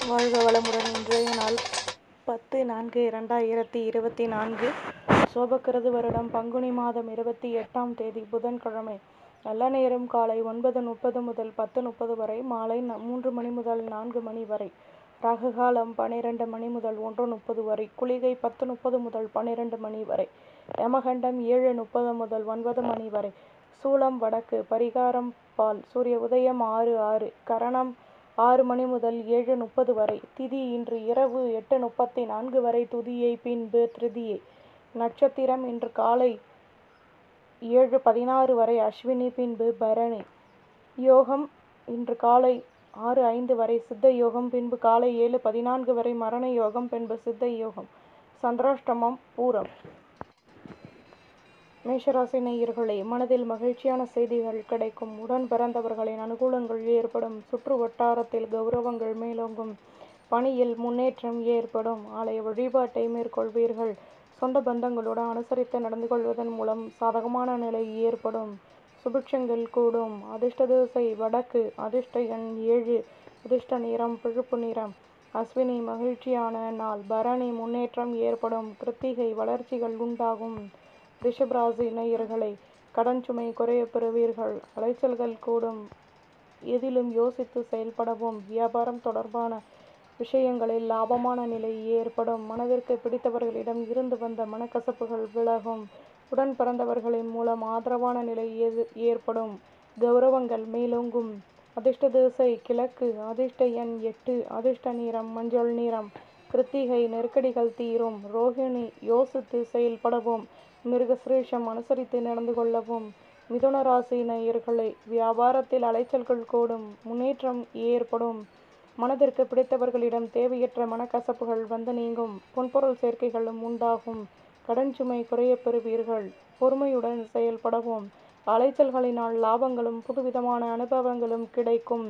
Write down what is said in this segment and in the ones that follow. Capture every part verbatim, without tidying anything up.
வாழ்க வளமுடன். இன்றைய நாள் பத்து நான்கு இரண்டாயிரத்தி இருபத்தி நான்கு சோபக்கிருது வருடம் பங்குனி மாதம் இருபத்தி எட்டாம் தேதி புதன்கிழமை. நல்ல நேரம் காலை ஒன்பது முப்பது முதல் பத்து முப்பது வரை, மாலை மூன்று மணி முதல் நான்கு மணி வரை. ராகு காலம் பனிரெண்டு மணி முதல் ஒன்று முப்பது வரை. குளிகை பத்து முப்பது முதல் பன்னிரண்டு மணி வரை. யமகண்டம் ஏழு முப்பது முதல் ஒன்பது மணி வரை. சூலம் வடக்கு. பரிகாரம் பால். சூரிய உதயம் ஆறு ஆறு. கரணம் ஆறு மணி முதல் ஏழு முப்பது வரை. திதி இன்று இரவு எட்டு முப்பத்தி நான்கு வரை. துதியை பின்பு திருதியை. நட்சத்திரம் இன்று காலை ஏழு பதினாறு வரை அஸ்வினி பின்பு பரணி. யோகம் இன்று காலை ஆறு ஐந்து வரை சித்த யோகம், பின்பு காலை ஏழு பதினான்கு வரை மரண யோகம், பின்பு சித்த யோகம். சந்திராஷ்டமம் பூரம். மேஷராசி நேயர்களே, மனதில் மகிழ்ச்சியான செய்திகள் கிடைக்கும். உடன் பிறந்தவர்களின் அனுகூலங்கள் ஏற்படும். சுற்று வட்டாரத்தில் கௌரவங்கள் மேலோங்கும். பணியில் முன்னேற்றம் ஏற்படும். ஆலய வழிபாட்டை மேற்கொள்வீர்கள். சொந்த பந்தங்களுடன் அனுசரித்து நடந்து கொள்வதன் மூலம் சாதகமான நிலை ஏற்படும். சுபிட்சங்கள் கூடும். அதிர்ஷ்ட திசை வடக்கு. அதிர்ஷ்ட எண் ஏழு. அதிர்ஷ்ட நிறம் பழுப்பு நிறம். அஸ்வினி மகிழ்ச்சியான நாள். பரணி முன்னேற்றம் ஏற்படும். கிருத்திகை வளர்ச்சிகள் உண்டாகும். ரிஷபராசி நேயர்களே, கடன் சுமை குறைய பெறுவீர்கள். அலைச்சல்கள் கூடும். எதிலும் யோசித்து செயல்படவும். வியாபாரம் தொடர்பான விஷயங்களில் லாபமான நிலை ஏற்படும். மனதிற்கு பிடித்தவர்களிடம் இருந்து வந்த மனக்கசப்புகள் விலகும். உடன் பிறந்தவர்களின் மூலம் ஆதரவான நிலை ஏற்படும். கௌரவங்கள் மேலோங்கும். அதிர்ஷ்ட திசை கிழக்கு. அதிர்ஷ்ட எண் எட்டு. அதிர்ஷ்ட நிறம் மஞ்சள் நிறம். கிருத்திகை நெருக்கடிகள் தீரும். ரோகிணி யோசித்து செயல்படவும். மிருகசிரேஷம் அனுசரித்து நடந்து கொள்ளவும். மிதுன ராசி நேயர்களே, வியாபாரத்தில் அலைச்சல்கள் கூடும். முன்னேற்றம் ஏற்படும். மனதிற்கு பிடித்தவர்களிடம் தேவையற்ற மனக்கசப்புகள் வந்து நீங்கும். பொன்பொருள் சேர்க்கைகளும் உண்டாகும். கடன் சுமை குறைய பெறுவீர்கள். பொறுமையுடன் செயல்படவும். அலைச்சல்களினால் லாபங்களும் புதுவிதமான அனுபவங்களும் கிடைக்கும்.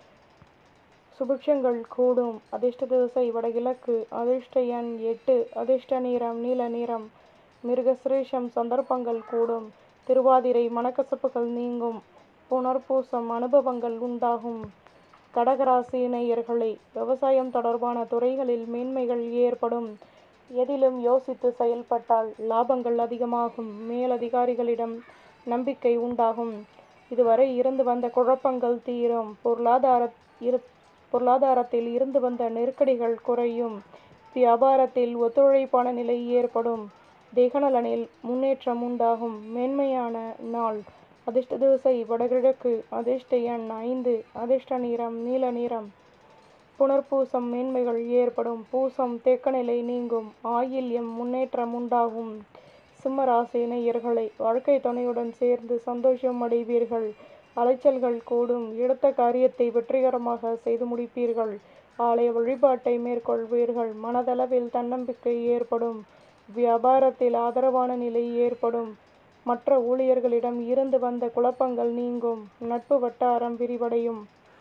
சுபிட்சங்கள் கூடும். அதிர்ஷ்ட திசை வடகிழக்கு. அதிர்ஷ்ட எண் எட்டு. அதிர்ஷ்ட நிறம் நீல நிறம். மிருகசிரேஷம் சந்தர்ப்பங்கள் கூடும். திருவாதிரை மனக்கசப்புகள் நீங்கும். புனர்பூசம் அனுபவங்கள் உண்டாகும். கடகராசி நேயர்களே, விவசாயம் தொடர்பான துறைகளில் மேன்மைகள் ஏற்படும். எதிலும் யோசித்து செயல்பட்டால் லாபங்கள் அதிகமாகும். மேலதிகாரிகளிடம் நம்பிக்கை உண்டாகும். இதுவரை இருந்து வந்த குழப்பங்கள் தீரும். பொருளாதார இரு பொருளாதாரத்தில் இருந்து வந்த நெருக்கடிகள் குறையும். வியாபாரத்தில் ஒத்துழைப்பான நிலை ஏற்படும். தேகநலனில் முன்னேற்றம் உண்டாகும். மேன்மையான நாள். அதிர்ஷ்ட திசை வடகிழக்கு. அதிர்ஷ்ட எண் ஐந்து. அதிர்ஷ்ட நிறம் நீல நிறம். புனர்பூசம் மேன்மைகள் ஏற்படும். பூசம் தேக்கநிலை நீங்கும். ஆயில்யம் முன்னேற்றம் உண்டாகும். சிம்ம ராசி நேயர்களே, வாழ்க்கை துணையுடன் சேர்ந்து சந்தோஷம் அடைவீர்கள். அலைச்சல்கள் கூடும். எடுத்த காரியத்தை வெற்றிகரமாக செய்து முடிப்பீர்கள். ஆலய வழிபாட்டை மேற்கொள்வீர்கள். மனதளவில் தன்னம்பிக்கை ஏற்படும். வியாபாரத்தில் ஆதரவான நிலை ஏற்படும். மற்ற ஊழியர்களிடம் இருந்து வந்த குழப்பங்கள் நீங்கும். நட்பு வட்டாரம் விரிவடையும்.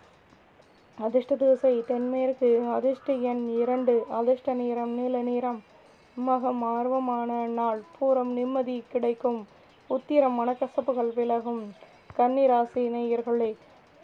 அதிர்ஷ்ட திசை தென்மேற்கு. அதிர்ஷ்ட எண் இரண்டு. அதிர்ஷ்ட நிறம் நீல நிறம். மகம் ஆர்வமான நாள். பூரம் நிம்மதி கிடைக்கும். உத்திரம் மனக்கசப்புகள் விலகும். கன்னி ராசி நேயர்களே,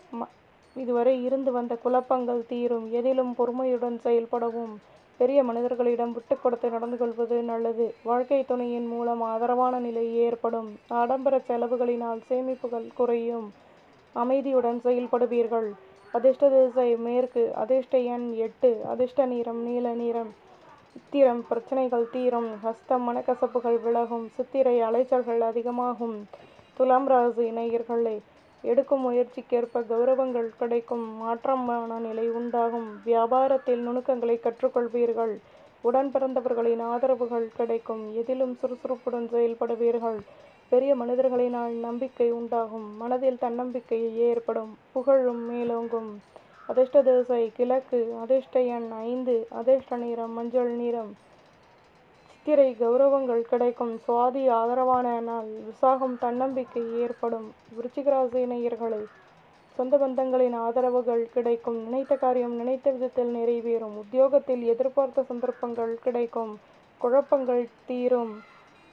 இதுவரை இருந்து வந்த குழப்பங்கள் தீரும். எதிலும் பொறுமையுடன் செயல்படவும். பெரிய மனிதர்களிடம் விட்டு கொடுத்து நடந்து கொள்வது நல்லது. வாழ்க்கை துணையின் மூலம் ஆதரவான நிலை ஏற்படும். ஆடம்பர செலவுகளினால் சேமிப்புகள் குறையும். அமைதியுடன் செயல்படுவீர்கள். அதிர்ஷ்ட திசை மேற்கு. அதிர்ஷ்ட எண் எட்டு. அதிர்ஷ்ட நிறம் நீல நிறம். உத்திரம் பிரச்சனைகள் தீரும். ஹஸ்தம் மனக்கசப்புகள் விலகும். சித்திரை அலைச்சல்கள் அதிகமாகும். துலாம் ராசி நேயர்களே, எடுக்கும் முயற்சிக்கேற்ப கௌரவங்கள் கிடைக்கும். மாற்றமான நிலை உண்டாகும். வியாபாரத்தில் நுணுக்கங்களை கற்றுக்கொள்வீர்கள். உடன் பிறந்தவர்களின் ஆதரவுகள் கிடைக்கும். எதிலும் சுறுசுறுப்புடன் செயல்படுவீர்கள். பெரிய மனிதர்களினால் நம்பிக்கை உண்டாகும். மனதில் தன்னம்பிக்கை ஏற்படும். புகழும் மேலோங்கும். அதிர்ஷ்ட திசை கிழக்கு. அதிர்ஷ்ட எண் ஐந்து. அதிர்ஷ்ட நிறம் மஞ்சள் நிறம். சித்திரை கௌரவங்கள் கிடைக்கும். சுவாதி ஆதரவான நாள். விசாகம் தன்னம்பிக்கை ஏற்படும். விருச்சிக ராசி நேயர்களே, சொந்த பந்தங்களின் ஆதரவுகள் கிடைக்கும். நினைத்த காரியம் நினைத்த விதத்தில் நிறைவேறும். உத்தியோகத்தில் எதிர்பார்த்த சந்தர்ப்பங்கள் கிடைக்கும். குழப்பங்கள் தீரும்.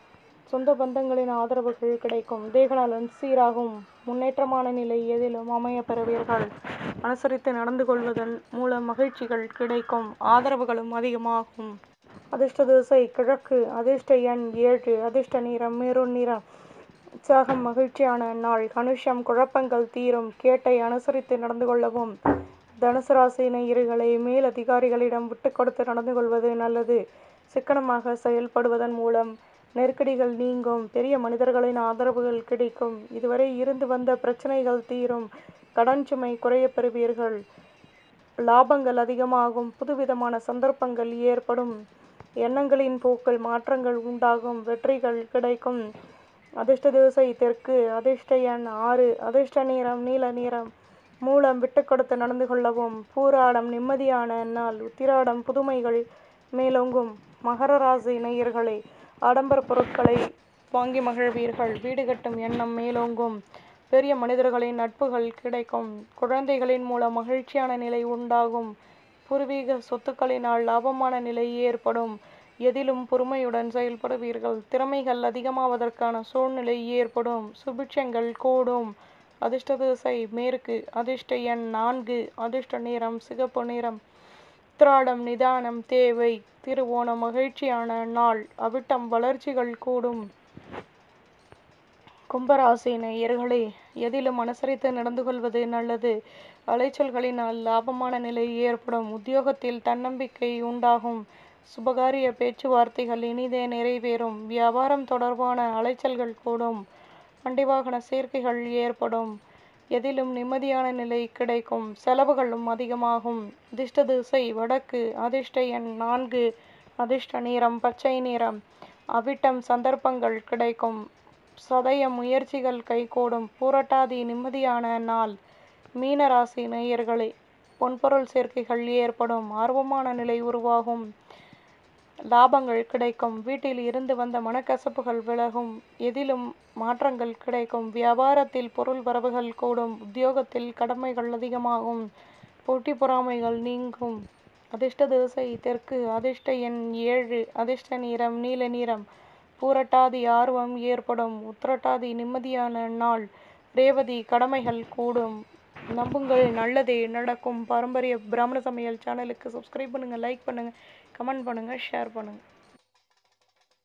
சொந்த பந்தங்களின் ஆதரவுகள் கிடைக்கும். தேகநலன் சீராகும். முன்னேற்றமான நிலை எதிலும் அமைய பெறுவீர்கள். அனுசரித்து நடந்து கொள்வதன் மூலம் மகிழ்ச்சிகள் கிடைக்கும். ஆதரவுகளும் அதிகமாகும். அதிர்ஷ்ட திசை கிழக்கு. அதிர்ஷ்ட எண் ஏழு. அதிர்ஷ்ட நிறம் மெரூன் நிறம். உற்சாகம் மகிழ்ச்சியான நாள். அனுஷம் குழப்பங்கள் தீரும். கேட்டை அனுசரித்து நடந்து கொள்ளவும். தனுசு ராசி நேயர்களே, மேல் அதிகாரிகளிடம் விட்டு கொடுத்து நடந்து கொள்வது நல்லது. சிக்கனமாக செயல்படுவதன் மூலம் நெருக்கடிகள் நீங்கும். பெரிய மனிதர்களின் ஆதரவுகள் கிடைக்கும். இதுவரை இருந்து வந்த பிரச்சனைகள் தீரும். கடன் சுமை குறைய பெறுவீர்கள். லாபங்கள் அதிகமாகும். புதுவிதமான சந்தர்ப்பங்கள் ஏற்படும். எண்ணங்களின் போக்கில் மாற்றங்கள் உண்டாகும். வெற்றிகள் கிடைக்கும். அதிர்ஷ்ட திசை தெற்கு. அதிர்ஷ்ட எண் ஆறு. அதிர்ஷ்ட நிறம் நீல நிறம். மூலம் விட்டு கொடுத்து நடந்து கொள்ளவும். பூராடம் நிம்மதியான நாள். உத்திராடம் புதுமைகள் மேலோங்கும். மகர ராசி நேயர்களே, ஆடம்பர பொருட்களை வாங்கி மகிழ்வீர்கள். வீடு கட்டும் எண்ணம் மேலோங்கும். பெரிய மனிதர்களின் நட்புகள் கிடைக்கும். குழந்தைகளின் மூலம் மகிழ்ச்சியான நிலை உண்டாகும். பூர்வீக சொத்துக்களினால் லாபமான நிலை ஏற்படும். எதிலும் பொறுமையுடன் செயல்படுவீர்கள். திறமைகள் அதிகமாவதற்கான சூழ்நிலை ஏற்படும். சுபிட்சங்கள் கூடும். அதிர்ஷ்ட திசை மேற்கு. அதிர்ஷ்ட எண் நான்கு. அதிர்ஷ்ட நிறம் சிகப்பு நிறம். உத்திராடம் நிதானம் தேவை. திருவோணம் மகிழ்ச்சியான நாள். அவிட்டம் வளர்ச்சிகள் கூடும். கும்பராசி நேயர்களே, எதிலும் அனுசரித்து நடந்து கொள்வது நல்லது. அலைச்சல்களினால் லாபமான நிலை ஏற்படும். உத்தியோகத்தில் தன்னம்பிக்கை உண்டாகும். சுபகாரிய பேச்சுவார்த்தைகள் இனிதே நிறைவேறும். வியாபாரம் தொடர்பான அலைச்சல்கள் கூடும். வண்டி வாகன சேர்க்கைகள் ஏற்படும். எதிலும் நிம்மதியான நிலை கிடைக்கும். செலவுகளும் அதிகமாகும். அதிர்ஷ்ட திசை வடக்கு. அதிர்ஷ்ட எண் நான்கு. அதிர்ஷ்ட நிறம் பச்சை நிறம். அவிட்டம் சந்தர்ப்பங்கள் கிடைக்கும். சதய முயற்சிகள் கைகூடும். பூரட்டாதி நிம்மதியான நாள். மீன ராசி நேயர்களே, பொன்பொருள் சேர்க்கைகள் ஏற்படும். ஆர்வமான நிலை உருவாகும். லாபங்கள் கிடைக்கும். வீட்டில் இருந்து வந்த மனக்கசப்புகள் விலகும். எதிலும் மாற்றங்கள் கிடைக்கும். வியாபாரத்தில் பொருள் வரவுகள் கூடும். உத்தியோகத்தில் கடமைகள் அதிகமாகும். போட்டி பொறாமைகள் நீங்கும். அதிர்ஷ்ட திசை தெற்கு. அதிர்ஷ்ட எண் ஏழு. அதிர்ஷ்ட நிறம் நீல நிறம். பூரட்டாதி ஆர்வம் ஏற்படும். உத்திரட்டாதி நிம்மதியான நாள். ரேவதி கடமைகள் கூடும். நம்புங்கள், நல்லதே நடக்கும். பாரம்பரிய பிராமண சமையல் சேனலுக்கு சப்ஸ்கிரைப் பண்ணுங்க, லைக் பண்ணுங்க, கமெண்ட் பண்ணுங்க, ஷேர் பண்ணுங்க.